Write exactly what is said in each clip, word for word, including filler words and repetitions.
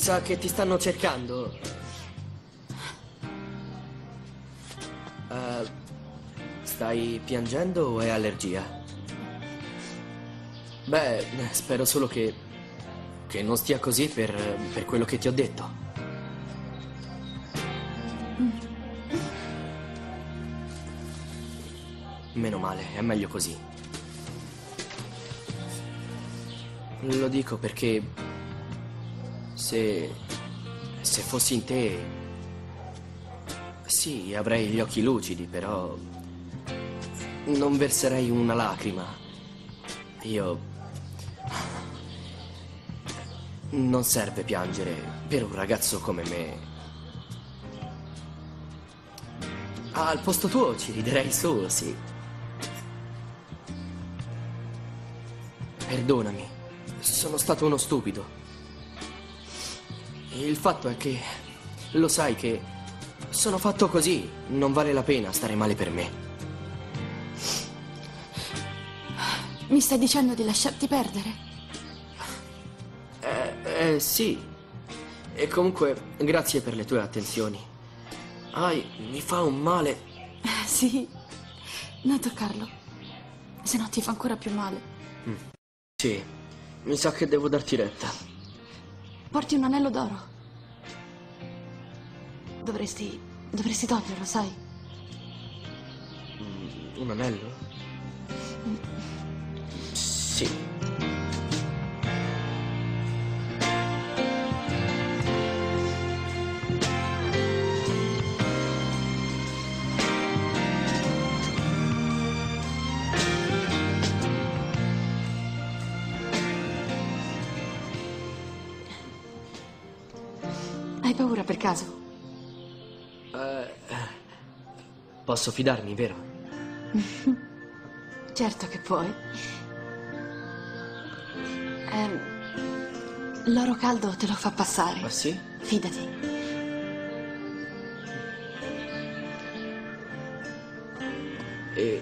sa che ti stanno cercando. Uh, stai piangendo o è allergia? Beh, spero solo che... che non stia così per, per quello che ti ho detto. Meno male, è meglio così. Lo dico perché... se... se fossi in te... sì, avrei gli occhi lucidi, però... non verserei una lacrima. Io... non serve piangere per un ragazzo come me. Ah, al posto tuo ci riderei su, sì. Perdonami, sono stato uno stupido. Il fatto è che lo sai che sono fatto così, non vale la pena stare male per me. Mi stai dicendo di lasciarti perdere? Eh, eh sì. E comunque, grazie per le tue attenzioni. Ai, mi fa un male. Sì, non toccarlo, se no ti fa ancora più male. Mm. Sì, mi sa che devo darti retta. Porti un anello d'oro. Dovresti... dovresti toglierlo, sai? Mm, un anello? Mm. Sì. Hai paura per caso? Uh, posso fidarmi, vero? Certo che puoi. Eh, l'oro caldo te lo fa passare. Ah, sì? Fidati. E...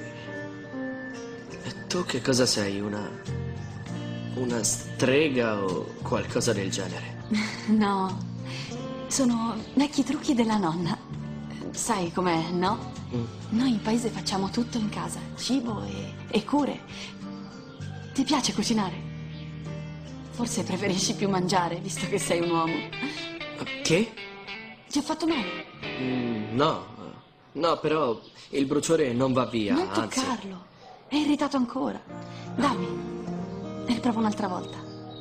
e tu che cosa sei? Una... una strega o qualcosa del genere? No. Sono vecchi trucchi della nonna. Sai com'è, no? Mm. Noi in paese facciamo tutto in casa. Cibo e, e cure. Ti piace cucinare? Forse preferisci più mangiare, visto che sei un uomo. Che? Ti ho fatto male? Mm, no. No, però il bruciore non va via, non anzi... toccarlo. È irritato ancora. Dammi. E riprovo un'altra volta.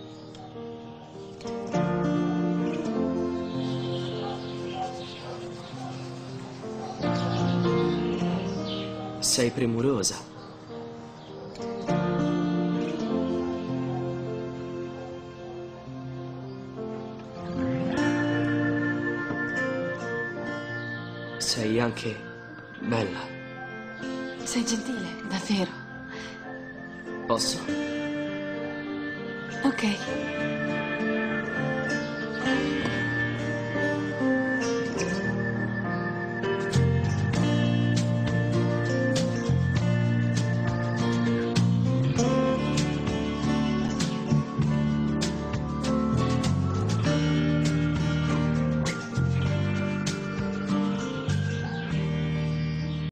Sei premurosa. Sei anche bella. Sei gentile, davvero. Posso? Ok.